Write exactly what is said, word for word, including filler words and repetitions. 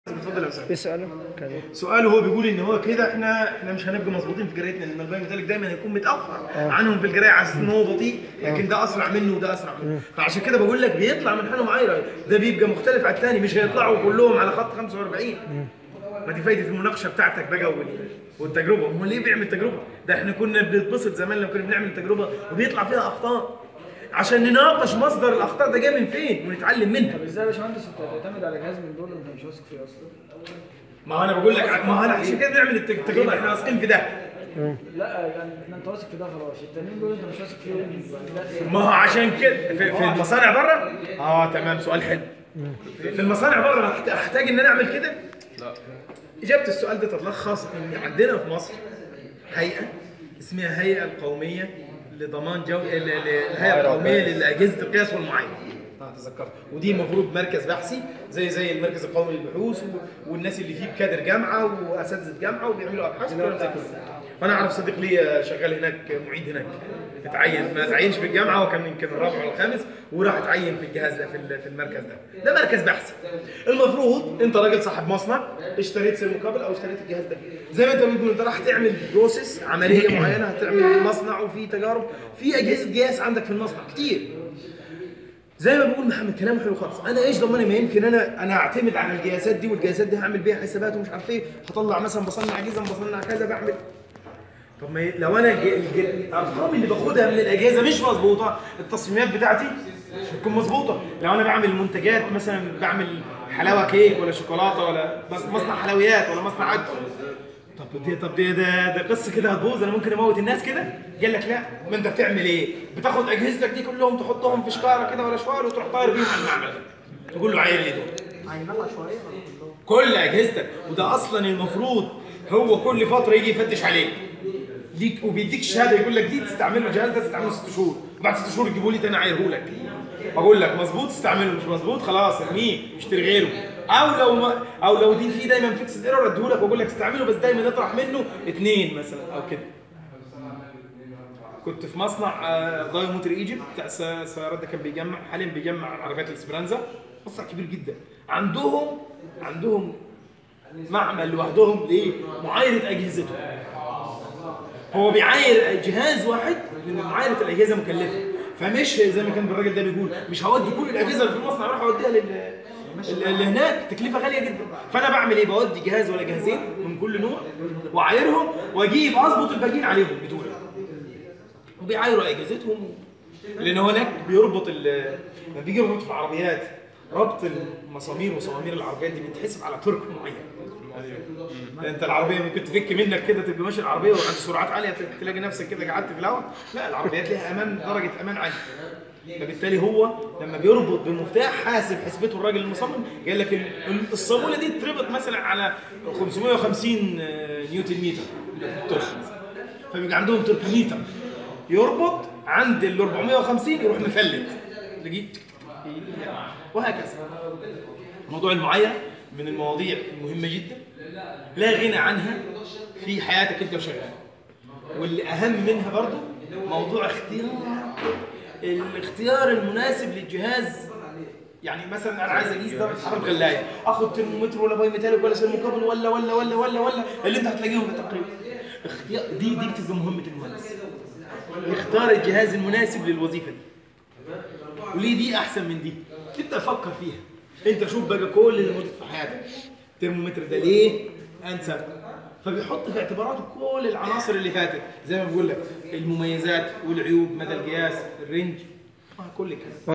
اتفضل يا استاذ. ايه سؤاله؟ سؤاله هو بيقول ان هو كده احنا احنا مش هنبقى مظبوطين في قرايتنا، لان الباقي ذلك دايما هيكون متاخر آه. عنهم في القرايه على اساس ان هو بطيء، لكن ده اسرع منه وده اسرع منه، فعشان كده بقول لك بيطلع من حاله معايره، ده بيبقى مختلف عن الثاني، مش هيطلعوا كلهم على خط خمسة وأربعين. ما دي فايده المناقشه بتاعتك بقى والتجربه. هو ليه بيعمل تجربه؟ ده احنا كنا بنتبسط زمان لما كنا بنعمل تجربه وبيطلع فيها اخطاء، عشان نناقش مصدر الاخطاء ده جاي من فين ونتعلم منها. طب ازاي يا باشمهندس انت تعتمد على جهاز من دول انت مش واثق فيه اصلا؟ ما هو انا بقول لك، ما هو انا عشان كده بنعمل التجربه، احنا واثقين في ده. لا يعني احنا انت واثق في ده خلاص، التانيين دول انت مش واثق فيهم. ما هو عشان كده في, في المصانع بره. اه تمام، سؤال حلو. في المصانع بره احتاج ان انا اعمل كده؟ لا. اجابه السؤال ده تتلخص ان عندنا في مصر هيئه اسمها الهيئه القوميه لضمان جو الهيئه القوميه لاجهزه القياس والمعاينه. اه تذكرت. ودي المفروض مركز بحثي زي زي المركز القومي للبحوث، والناس اللي فيه بكادر جامعه واساتذه جامعه وبيعملوا ابحاث وكلام زي كده. فانا اعرف صديق لي شغال هناك معيد هناك، اتعين، ما اتعينش في الجامعه، وكان يمكن الرابع ولا الخامس، وراح اتعين في الجهاز ده في في المركز ده. ده مركز بحثي. المفروض انت راجل صاحب مصنع اشتريت سير مقابل او اشتريت الجهاز ده، زي ما انت بتقول انت راح تعمل بروسيس عمليه معينه، هتعمل مصنع وفي تجارب في اجهزه قياس عندك في المصنع كتير. زي ما بيقول محمد كلامه حلو خالص، انا ايش ضمني؟ ما يمكن انا انا اعتمد على القياسات دي، والقياسات دي هعمل بيها حسابات ومش عارف ايه، هطلع مثلا بصنع اجهزه بصنع كذا بعمل. طب ما لو انا الارقام اللي باخدها من الاجهزه مش مظبوطه، التصميمات بتاعتي مش هتكون مظبوطه. لو انا بعمل منتجات مثلا، بعمل حلاوه كيك ولا شوكولاته ولا مصنع حلويات ولا مصنع عجل، طب دي طب دي ده, ده قصه كده هتبوظ، انا ممكن اموت الناس كده. قال لك لا، ما انت بتعمل ايه؟ بتاخد اجهزتك دي كلهم تحطهم في شكاره كده ولا شوار وتروح طاير بيهم على المعمل، تقول له عاير لي دول؟ عينها شويه كل اجهزتك. وده اصلا المفروض هو كل فتره يجي يفتش عليك ليك وبيديك الشهاده، يقول لك دي تستعمله، الجهاز ده تستعمله ست شهور، وبعد ست شهور تجيبه لي تاني اعايره لك. اقول لك مظبوط استعمله، مش مظبوط خلاص ارميه اشتري غيره. او لو ما او لو دي في دايما فيكس ايرور اديه لك واقول لك استعمله، بس دايما اطرح منه اثنين مثلا او كده. كنت في مصنع داي موتر ايجيبت بتاع السيارات ده، كان بيجمع حاليا بيجمع عربيات الاسبرانزا، مصنع كبير جدا. عندهم عندهم معمل لوحدهم ليه؟ معايره اجهزتهم. هو بيعاير جهاز واحد لان معايره الاجهزه مكلفه، فمش زي ما كان الراجل ده بيقول مش هودي كل الاجهزه اللي في المصنع اروح اوديها لل اللي هناك، تكلفه غاليه جدا. فانا بعمل ايه؟ بودي جهاز ولا جهازين من كل نوع واعايرهم واجيب اظبط الباقيين عليهم بتوعي، وبيعايروا اجهزتهم. لان هو هناك بيربط لما بيجي يربط في العربيات، ربط المسامير وصوامير العربيات دي بتحسب على ترك معين. انت العربيه ممكن تفك منك كده، تبقى ماشي العربيه وعند سرعات عاليه تلاقي نفسك كده قعدت في الهواء. لا، العربيات ليها امان، درجه امان عاليه. فبالتالي هو لما بيربط بالمفتاح حاسب حسبته الراجل المصمم، قال لك الصاموله دي تربط مثلا على خمسمائة وخمسين نيوتن متر، فبيبقى عندهم تركميتر يربط عند ال أربعمائة وخمسين يروح مفلت لقيت، وهكذا. موضوع المعايره من المواضيع المهمه جدا لا غنى عنها في حياتك انت وشغال. واللي اهم منها برضو موضوع اختيار الاختيار المناسب للجهاز. يعني مثلا انا عايز اقيس درجه حراره غلايه، اخد ترمومتر ولا باي ميتاليك ولا سير مقابل ولا ولا ولا ولا ولا اللي انت هتلاقيهم في التقرير. اختيار دي دي بتبقى مهمه المهندس، يختار الجهاز المناسب للوظيفه دي. وليه دي احسن من دي؟ تبدا تفكر فيها انت. شوف بقى كل اللي موجود في حياتك، الترمومتر ده ليه انسب؟ فبيحط في اعتباراته كل العناصر اللي فاتت، زي ما بقول لك المميزات والعيوب، مدى القياس، الرينج، كل كده.